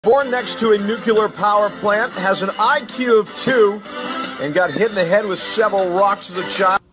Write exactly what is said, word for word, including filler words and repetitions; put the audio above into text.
Born next to a nuclear power plant, has an I Q of two, and got hit in the head with several rocks as a child.